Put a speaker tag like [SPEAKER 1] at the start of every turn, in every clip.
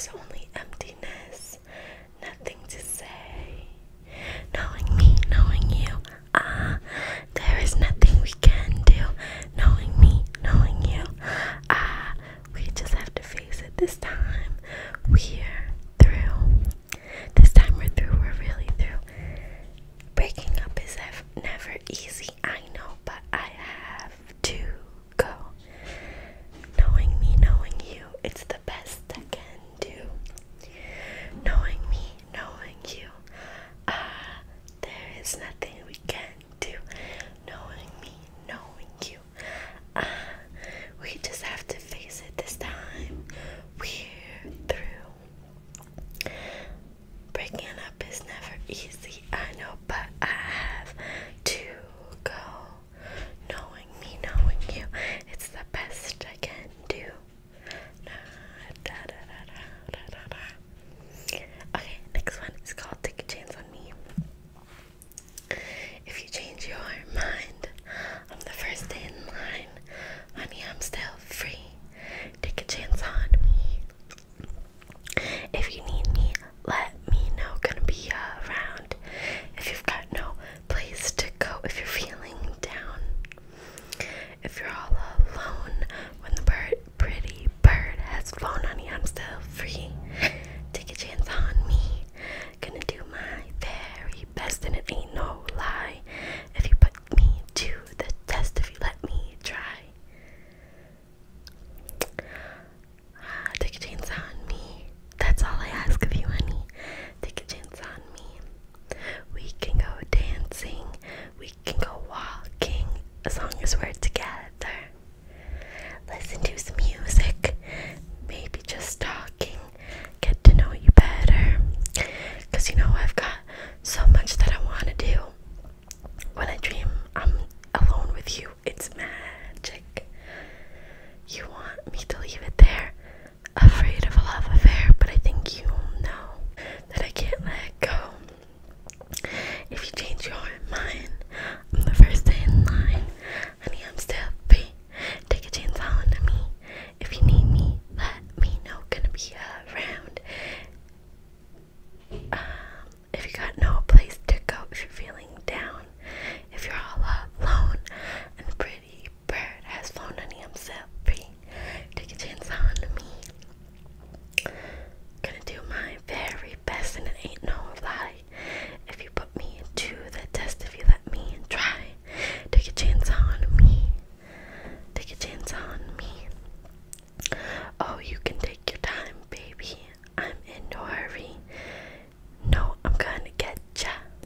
[SPEAKER 1] there's only emptiness, nothing to say. Knowing me, knowing you, there is nothing we can do. Knowing me, knowing you, we just have to face it this time. We're through. This time we're through, we're really through. Breaking up is never easy, I know, but I have to go. Knowing me, knowing you, it's the best I can do. Knowing me, knowing you, there is nothing we can do. Knowing me, knowing you, we just have to face it this time. We're through. Breaking up is never easy, I know, but I have to go. Knowing me, knowing you, it's the best I can do. Okay, next one is called Take a Chance on Me. If you change your mind, I'm the first day in line. Honey, I'm still free. Take a chance on me. If you need me, let me know. Gonna be around. If you've got no place to go, if you're feeling down, if you're all alone, when the pretty bird has flown, honey, I'm still free. Take a chance on me. Gonna do my very best, and it ain't no lie. If you put me to the test, if you let me try. Take a chance on me. That's all I ask of you, honey. Take a chance on me. We can go dancing, we can go walking, as long as we're together. Listen to some music, maybe just talking, get to know you better. Cause you know I've got so much that I want to do. When I dream I'm alone with you, it's magic. You want me to leave it there, afraid of a love affair, but I think you know that I can't let go. If you change your mind, I'm the first in line. Honey, I'm still free. Take a chance on me. If you need me, let me know. Gonna be around. If you got no place to go, if you're feeling down, if you're all alone, and the pretty bird has flown, honey, I'm still free. Take a chance on me. Gonna do my very best, and it ain't no lie. If you put me to the test, if you let me try. Take a chance on me. Take a chance on me. Oh, you can take your time, baby. I'm in no hurry. No, I'm gonna get ya.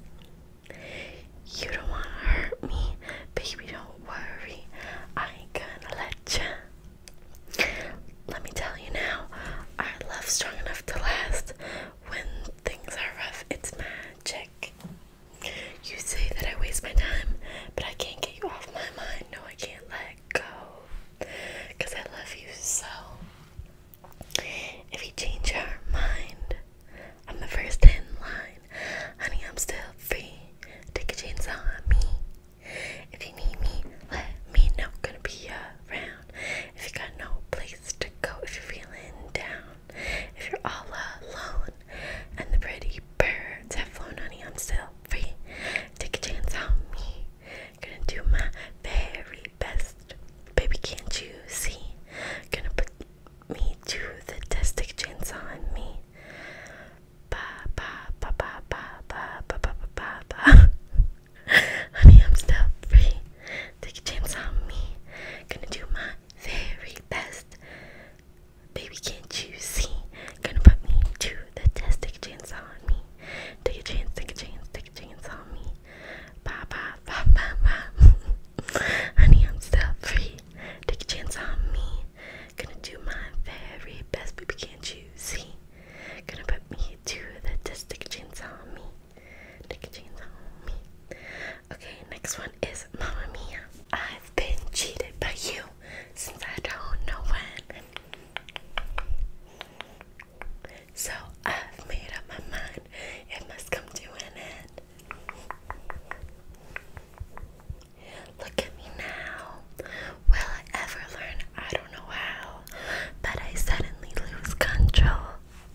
[SPEAKER 1] You don't wanna hurt me, baby, don't worry. I ain't gonna let ya. Let me tell you now, our love's strong enough to last. When things are rough, it's magic. You say that I waste my time, but I can't get you off my mind. No, I can't let go, cause I love you so. If you change your mind, I'm the first in line. Honey, I'm still free. Take a chance on me. If you need me, let me know. Gonna be around. If you got no place to go, if you're feeling down, if you're all alone, and the pretty birds have flown, honey, I'm still free. Take a chance on me. Gonna do my very best. Baby, can't you see? Gonna put me to the test. Take a chance on me. Ba ba ba ba ba ba ba ba ba ba. Honey, I'm still free. Take a chance on me. Gonna do my very best. Baby, can't you see? Gonna put me to the test. Take a chance on me. Take a chance, take a chance, take a chance on me. Ba ba ba ba ba. Honey, I'm still free. Take a chance on me. Gonna do my very best. Baby, can't you see? Gonna put me to the test. Take a chance on me. Take a chance on me. Okay, next one is Mamma Mia. I've been cheated by you since I don't know when. So I've made up my mind. It must come to an end. Look at me now. Will I ever learn? I don't know how. But I suddenly lose control.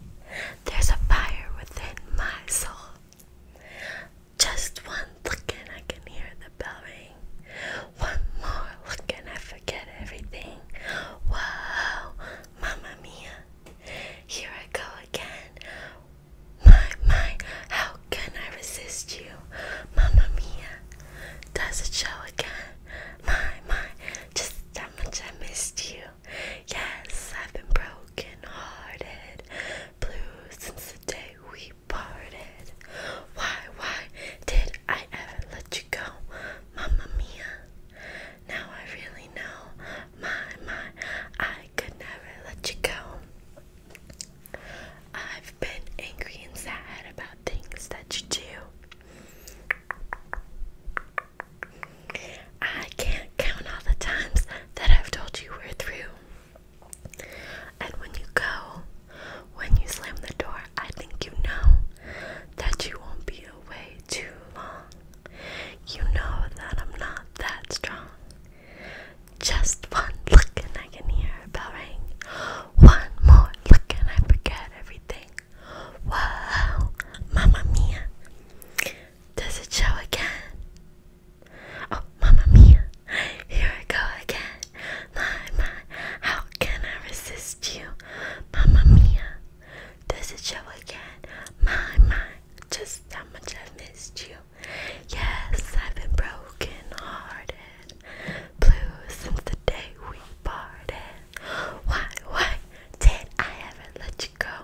[SPEAKER 1] show again? My, just how much I've missed you. Yes, I've been broken hearted, blue since the day we parted. Why did I ever let you go?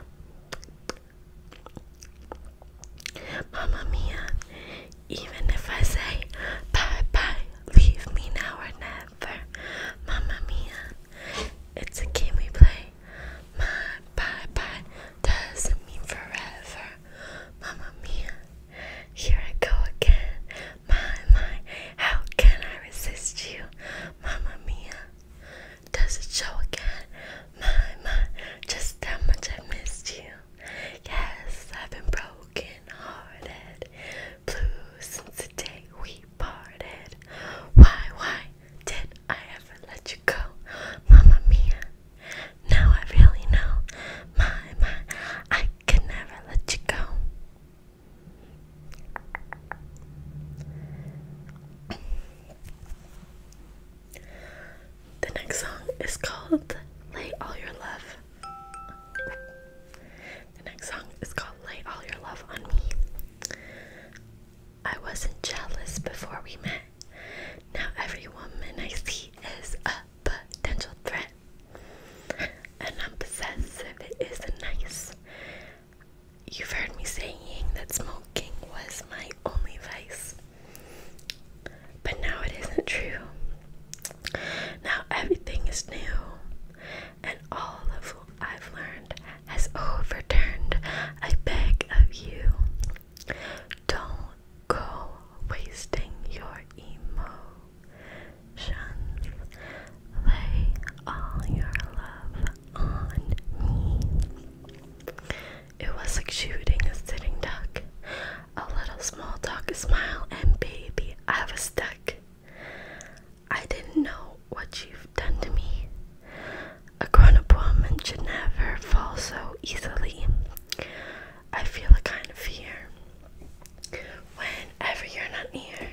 [SPEAKER 1] Mamma mia, even if I say bye, leave me now or never. Mamma mia, it's a game we play. My bye doesn't mean forever. Mamma mia, here I go again. My, how can I resist you? Mamma mia, does it show again? My, just how much I missed you. Yes, I've been broken hearted, blue since the day we parted. Why did I ever let you go? Mamma mia, now I really know. My, I could never let you go. The next song is called Lay All Your Love. The next song is called Lay All Your Love on Me. I wasn't jealous before we met. Now every woman I see is a potential threat. And I'm possessive, it isn't nice. You've heard me saying that smoking was my only vice. But now it isn't true. Now everything is new, and all of what I've learned has overturned. I beg of you, don't go wasting your emotions. Lay all your love on me. It was like shooting a sitting duck. A little small talk, a smile, and baby, I was stuck. I didn't know what you've done to me. A grown-up woman should never fall so easily. I feel a kind of fear whenever you're not near.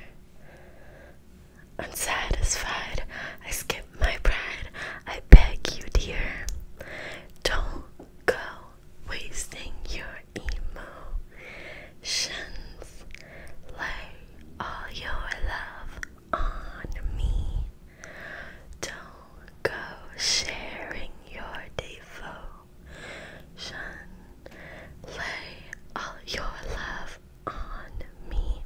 [SPEAKER 1] Unsatisfied, I skip my pride. I beg you, dear, don't go wasting your emotions. Lay all your love on me. Don't go sharing your devotion. Lay all your love on me.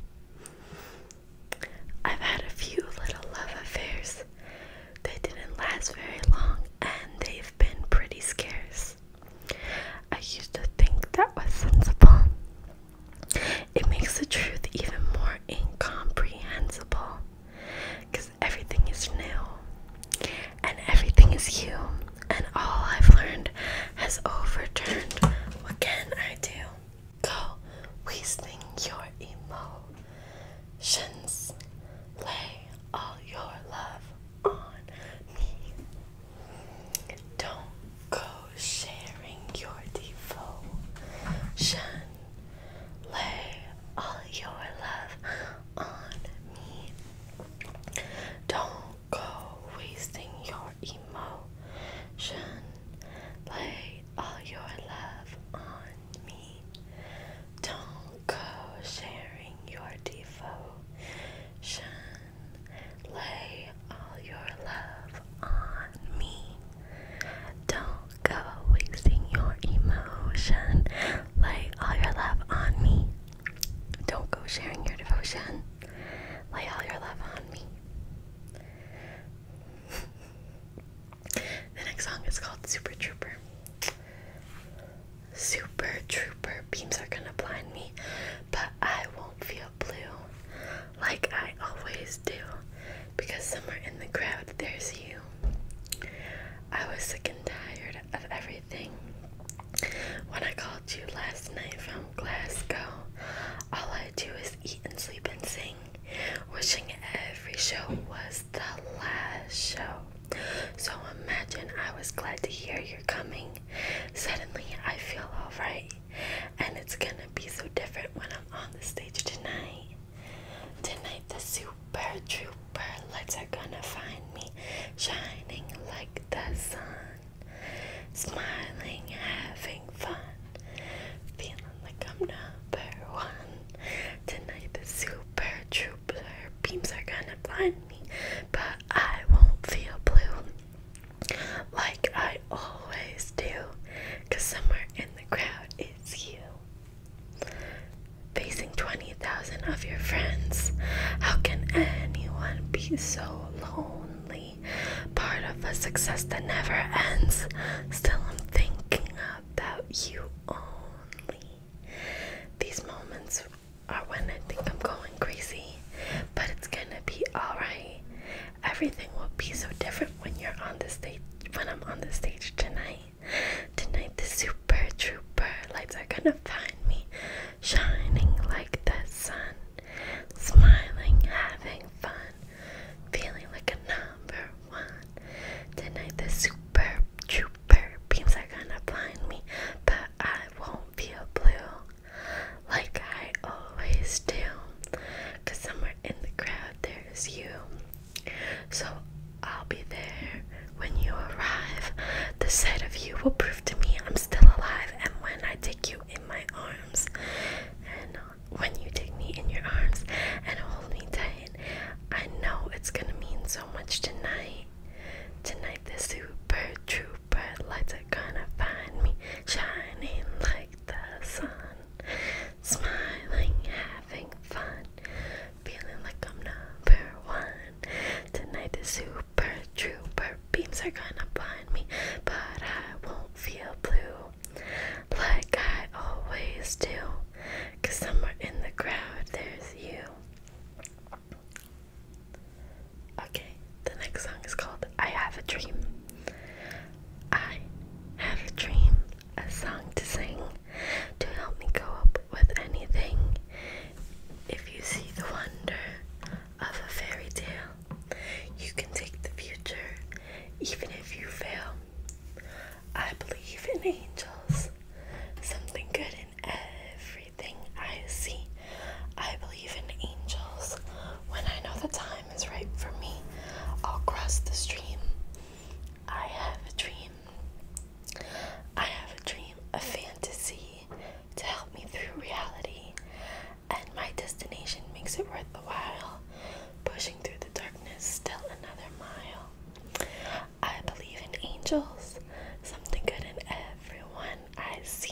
[SPEAKER 1] I've had a few little love affairs. They didn't last very long, and they've been pretty scarce. I used to think that was sensible. It makes the truth even more incomprehensible. 'Cause everything is new, and everything is you, and all I've learned has overturned. What can I do? Go wasting your emotions. Lay all your love on me. Don't go sharing your devotion. Lay all your love on me. Don't go wasting your emotion. Lay all your love on me. Don't go sharing your devotion. Lay all your love on me. Don't go wasting your emotion. Lay all your love on me. Don't go sharing your devotion. Lay all your love on me. The next song is called Super Trooper. Super Trooper, beams are gonna blind me, but I won't feel blue like I always do, because somewhere in the crowd there's you. I was sick and tired of everything. When I called you last night from Glasgow, all I do is eat and sleep and sing, wishing every show was the last show. So imagine I was glad to hear you're coming. Suddenly I feel alright, and it's gonna be so different when I'm on the stage tonight. Tonight the Super Trooper lights are gonna find me, shining like the sun, smiling, having fun. crowd is you. Facing 20,000 of your friends. How can anyone be so lonely? Part of a success that never ends. Still, I'm thinking about you only. These moments are when I think I'm going crazy, but it's gonna be alright. Everything will be so different when you're on the stage. When I'm on the stage tonight. Tonight, the super trooper lights are gonna find me, shining like the sun, smiling, having fun, feeling like a number one. Tonight, the super trooper beams are gonna blind me, but I won't feel blue like I always do. 'Cause somewhere in the crowd there's you. So I'll be there when you arrive. The sight of you will prove to me I'm still alive. And when I take you in my arms, and when you take me in your arms and hold me tight, I know it's gonna mean so much tonight. Tonight the super trooper lights are gonna find me, shining like the sun, smiling, having fun, feeling like I'm number one. Tonight the super trooper beams are gonna blind me, but I won't feel blue like I always do. 'Cause somewhere in the crowd there's you. Okay, the next song is called I Have a Dream. I have a dream, a song to sing, to help me go up with anything. If you see the wonder of a fairy tale, you can take the future, even if you fail. I believe in angels, something good in everything I see. I believe in angels. When I know the time is right for me, I'll cross the stream. I have a dream. I have a dream, a fantasy to help me through reality, and my destination makes it worth the while. Pushing through the darkness, still another mile. I believe in angels, something good in everyone I see.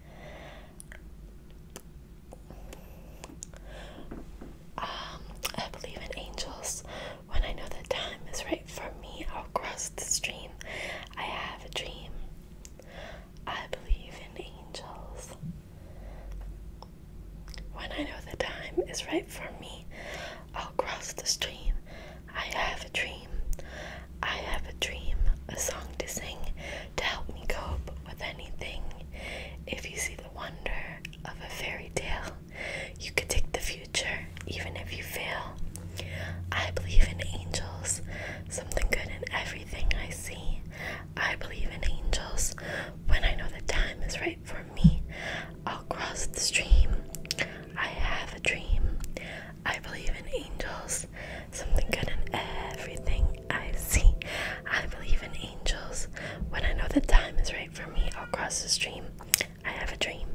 [SPEAKER 1] I believe in angels. When I know the time is right for me, I'll cross the stream. I have a dream. I believe in angels. When I know the time is right for me, I'll cross the stream. I have a dream. I have a dream, a song to sing, to help me cope with anything. If you see the wonder of a fairy tale, you could take the future, even if you fail. I believe in angels, something good in everything I see. I believe in angels. When I know the time is right for me, I'll cross the stream. I have a dream. I believe in angels, something good in everything I see. I believe in angels. When I know the time is right for me, I'll cross the stream. I have a dream.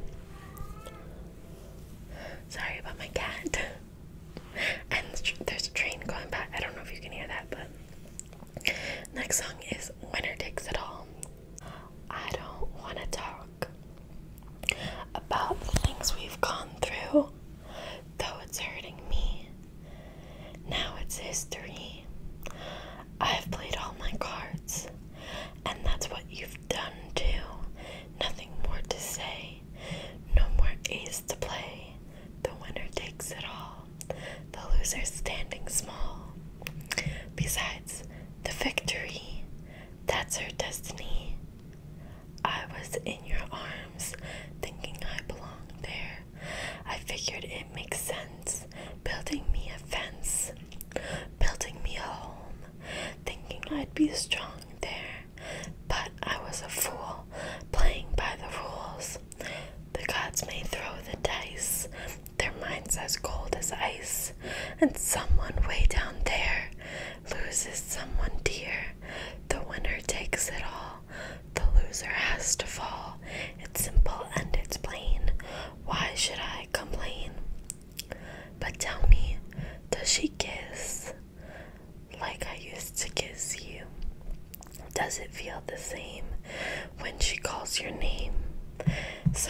[SPEAKER 1] Sorry about my cat. And there's a train going by. I don't know if you can hear that, but next song is Winner Takes It All. I don't want to talk about the things we've gone through, though it's hurting me. Now it's history. I've played all my cards, and that's what you've done too. Nothing more to say, no more ace to play. The winner takes it all, the loser standing small. Besides, the victory, that's her destiny. I was in your arms, thinking I belonged there. I figured it makes sense, building me a fence, building me a home, thinking I'd be strong there. But I was a fool, playing by the rules. The gods may throw the dice, their minds as cold as ice, and someone way down there loses someone dear. The winner takes it all, the loser has to fall. It's simple and it's plain, why should I complain? But tell me, does she kiss like I used to kiss you? Does it feel the same when she calls your name?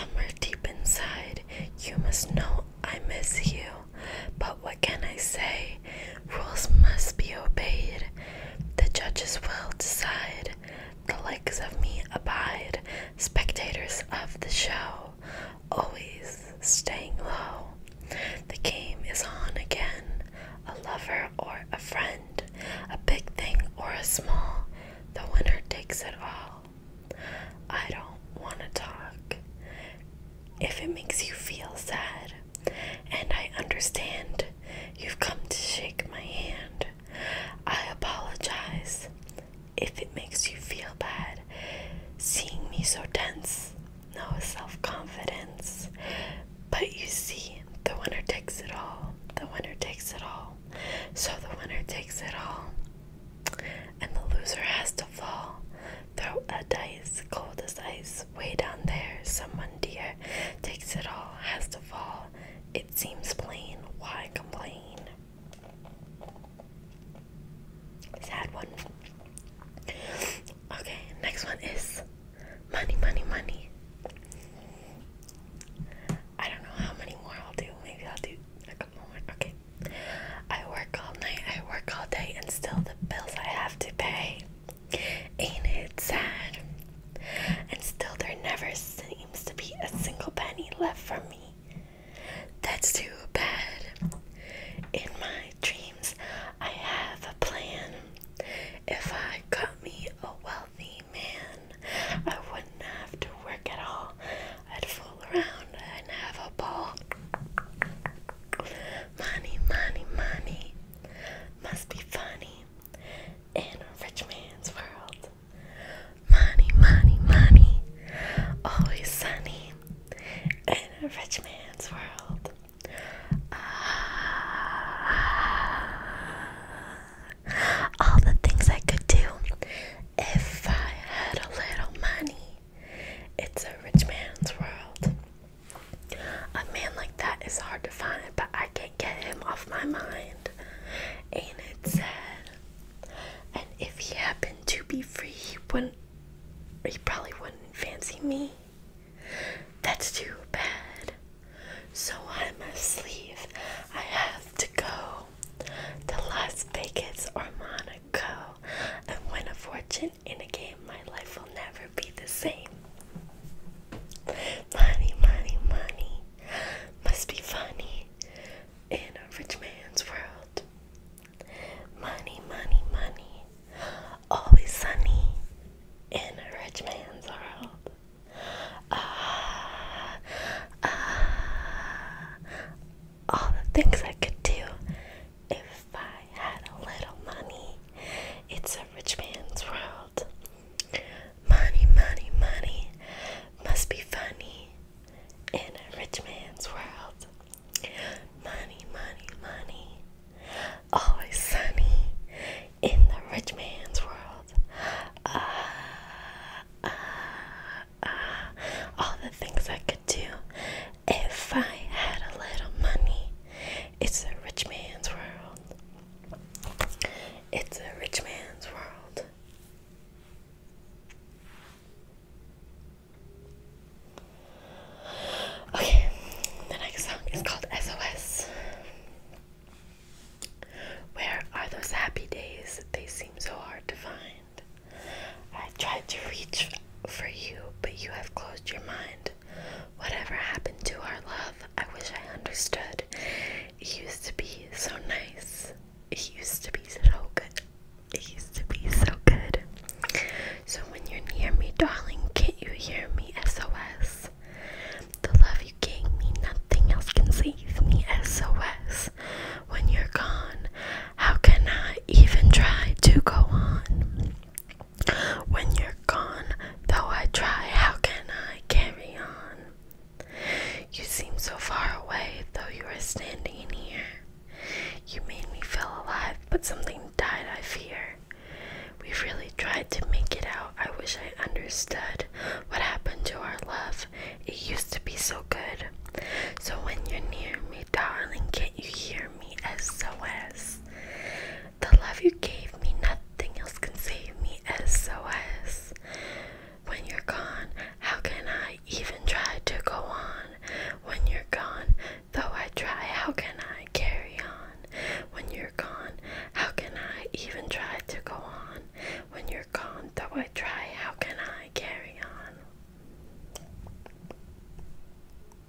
[SPEAKER 1] it makes you feel sad, and I understand you've come to shake my hand. I apologize if it makes you feel bad, seeing me so tense, no self-confidence. But you see, the winner takes it all, the winner takes it all, so the winner takes it all, and the loser has to fall. Throw a dice, cold as ice, way down there, someone dear takes it all, has to fall. It seems plain, why complain? Sad one. Okay, next one is money, money, money. I don't know how many more I'll do. Maybe I'll do a couple more. Okay. I work all night, I work all day, and still the bills I have to pay. Ain't it sad? And still there never seems to be a single penny left for me. That's too bad. In my dreams, I have a plan. If I got me a wealthy man, I wouldn't have to work at all. I'd fool around and have a ball. Money, money, money must be funny in a rich man's world. Money, money, money, always sunny in a rich man's world. All the things I could do if I had a little money. It's a rich man's world. A man like that is hard to find, but I can't get him off my mind. Ain't it sad? And if he happened to be free, he probably wouldn't fancy me. That's too bad. So I must leave. I have to go to Las Vegas or Monaco and win a fortune in a game. My life will never be the same. Money, money, money must be funny in a rich man's world. Money, money, money, always sunny in a rich man's world. All the things I could do if I had a little money. It's a rich man's world. Money, money, money must be funny in a rich man's world. Money, money, money, always sunny in the rich man's world. All the things I could do if I had a little money. It's a rich man's world. It's a rich man's world. Okay, the next song is called SOS. Where are those happy days? They seem so hard to find. I tried to reach for you, but you have closed your mind. Whatever happened to our love? I wish I understood. It used to be so nice. It used to be so good. It used to be so good. So when you're near me, darling, can't you hear me? SOS. The love you gave me, nothing else can save me. SOS. When you're gone, how can I even try to go on? When you're gone, though I try, how can I carry on? You seem so far away, though you are standing here. You made me feel alive, but something died, I fear. We really tried to make it out. I wish I understood what happened to our love. It used to be so good. So when you're near me, darling, can't you hear me? SOS. The love you gave me, nothing else can save me. SOS. When you're gone, how can I even try to go on? When you're gone, though I try, how can I carry on? When you're gone, how can I even try to go on? When you're gone, though I try, how can I carry on?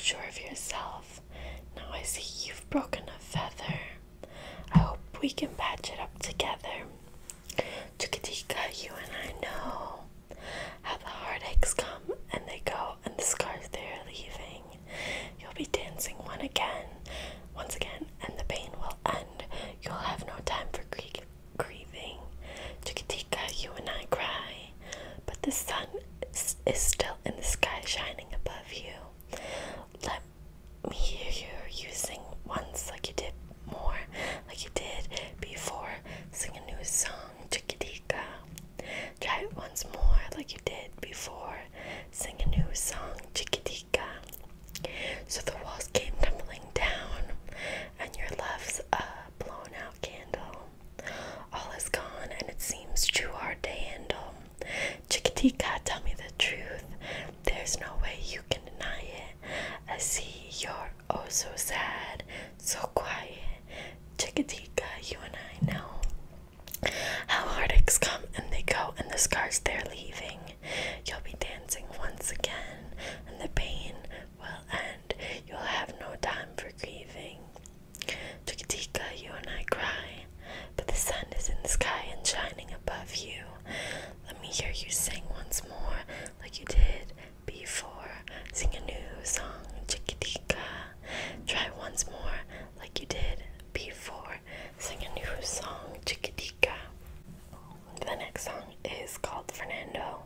[SPEAKER 1] sure of yourself. Now I see you've broken a feather. I hope we can patch it up together. Chukatika, you and I know how the heartaches come and they go, and the scars they're leaving. You'll be dancing once again, and the pain will end. You'll have no time for grieving. Chukatika, you and I cry, but the sun is still in the sky shining above you. Let me hear you sing once like you did more, like you did before. Sing a new song, Chiquitica. Try it once more like you did before. Sing a new song, Chiquitica. So the walls came tumbling down, and your love's a blown out candle. All is gone, and it seems too hard to handle. Chiquitica, tell me the truth. There's no way you can deny it. I see you're oh so sad, so quiet. Chiquitica, you and I know how heartaches come and they go, and the scars they're leaving. You'll be dancing once again, and the pain will end. You'll have no time for grieving. Chiquitica, you and I cry, but the sun is in the sky and shining above you. Let me hear you sing once more like you did before. Sing a new song, Chiquitica. Try once more like you did before. Sing a new song, Chiquitica. The next song is called Fernando.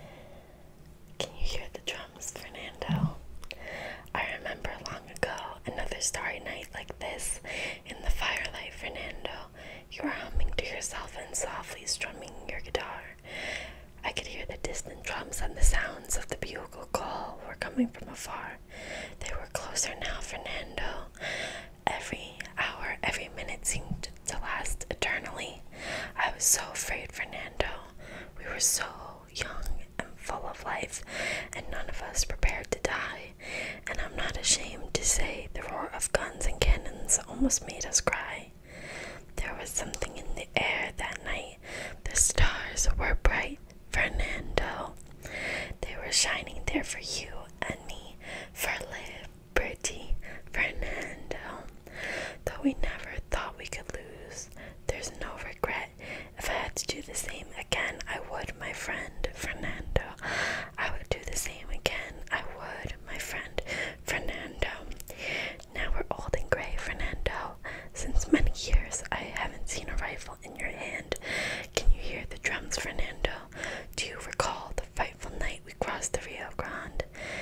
[SPEAKER 1] Can you hear the drums, Fernando? I remember long ago, another starry night like this, in the firelight, Fernando. You were humming to yourself and softly strumming your guitar. I could hear the distant drums, and the sounds of the bugle call were coming from afar. They were closer now, Fernando. Every hour, every minute seemed to last eternally. I was so afraid, Fernando. We were so young and full of life, and none of us prepared to die. And I'm not ashamed to say the roar of guns and cannons almost made us cry. There was something in the air that night. The stars were bright, Fernando. They were shining there for you and me, for liberty, Fernando. Though we never thought we could lose, there's no regret. If I had to do the same again, I would, my friend, Fernando. I would do the same again. I would, my friend, Fernando. Now we're old and gray, Fernando. Since many years, I haven't seen a rifle in your hand. Can you hear the drums, Fernando? Do you recall the frightful night we crossed the Rio Grande?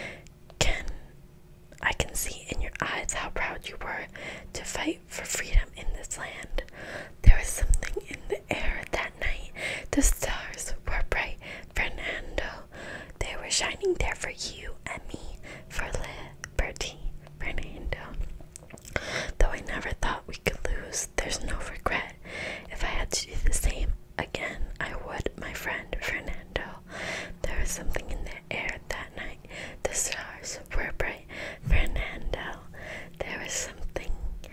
[SPEAKER 1] I can see in your eyes how proud you were to fight for freedom in this land. There was something in the air that night. The stars were bright, Fernando. They were shining there for you and me, for liberty, Fernando. Though I never thought we could lose, there's no regret. If I had to do the same again, I would, my friend, Fernando. There was something in the air that night. The stars were bright, Fernando. There was something.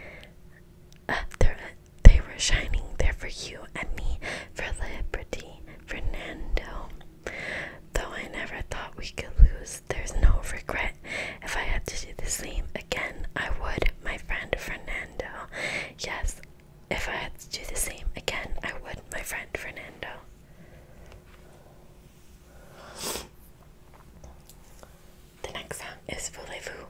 [SPEAKER 1] They were shining there for you and me, for liberty, Fernando. Though I never thought we could lose, there's no regret. If I had to do the same again, I would, my friend, Fernando. Yes, if I had to do the same again, I would, my friend, Fernando. The next song is Voulez-Vous.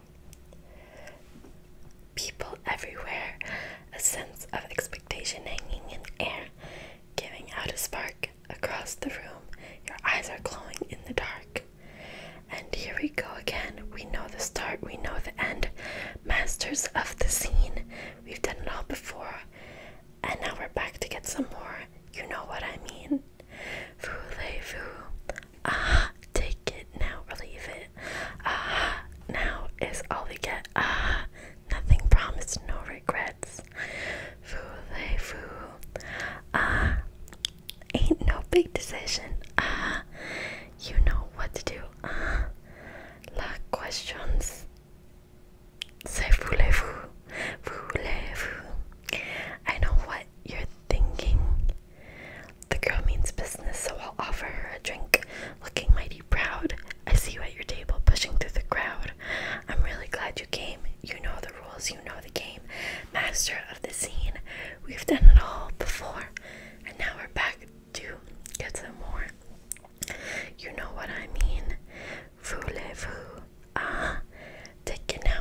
[SPEAKER 1] People everywhere, a sense of expectation hanging in air, giving out a spark across the room. Your eyes are glowing in the dark. And here we go again. We know the start, we know the end. Masters of the scene. We've done it all before. And now we're back to get some more. You know what I mean. Voulez-vous. Ah, take it now or leave it. Ah, now is all we get. Ah, nothing promised, no regrets. Voulez-vous. Ah, ain't no big decision. Ah, you know what to do. Ah, la questions. C'est voulez-vous. Voulez-vous. I know what you're thinking. The girl means business, so I'll offer her a drink. Looking mighty proud, I see you at your table pushing through the crowd. I'm really glad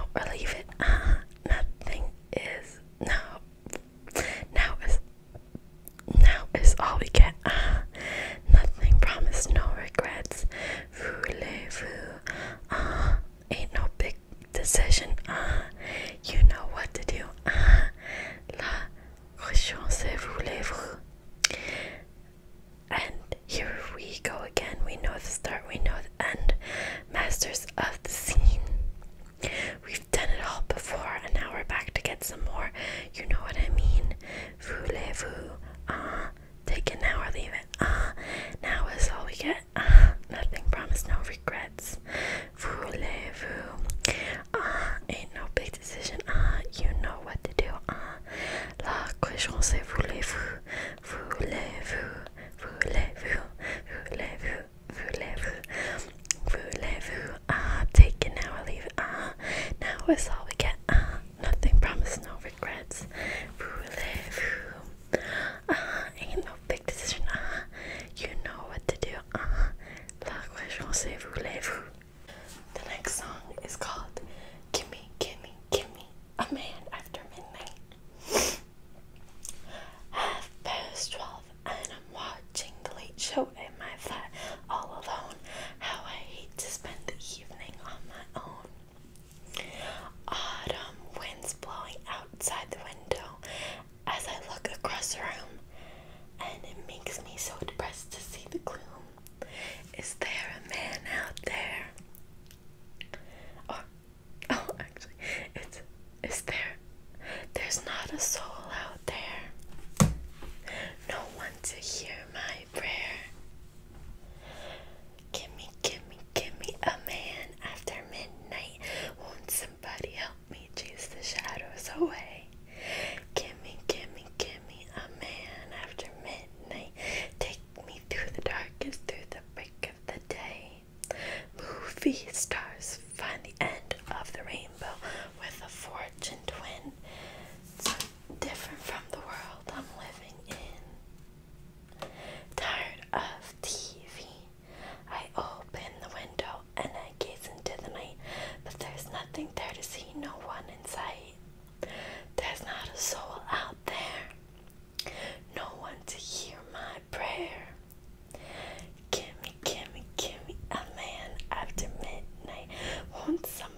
[SPEAKER 1] or leave it. Nothing is now is all we get. Nothing promised, no regrets. Voulez-vous? Ain't no big decision. You know what to do. La question c'est voulez-vous? And here we go again. We know the start, we know the end. Masters of the scene. We've done it all before, and now we're back to get some more. You know what I mean? Voulez-vous? Take it now or leave it. Now is all we get. Nothing promised, no regrets. Voulez-vous? Ain't no big decision. You know what to do. La question c'est voulez-vous? Voulez-vous? Voulez-vous? Voulez-vous? Voulez-vous? Voulez-vous? Take it now or leave it. Now is all we get. Nothing promised, no regrets. Voulez-vous? Ain't no big decision. You know what to do. La question c'est voulez-vous? The next song is called Gimme, Gimme, Gimme, A Man After Midnight. 12:30 and I'm watching the late show in my flat all alone. How I hate to spend the evening on my own. Autumn winds blowing outside the window as I look across the room, and it makes me so depressed to see the gloom. Is there a man out there? Actually, is there? There's not a soul out there. No one to hear my prayer. Gimme, gimme, gimme a man after midnight. Won't somebody help me chase the shadows away? Gimme, gimme, gimme a man after midnight. Take me through the darkest, through the break of the day. Movie stars find the end of the rainbow with a fortune twin. So different from the world I'm living in. Tired of TV, I open the window and I gaze into the night, but there's nothing there to see, no one in sight. There's not a soul out there, no one to hear my prayer. Gimme, gimme, gimme a man after midnight. Won't